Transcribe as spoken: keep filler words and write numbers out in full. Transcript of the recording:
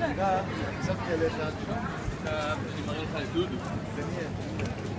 חזרתי אליך עכשיו, אני מראה לך את דודו.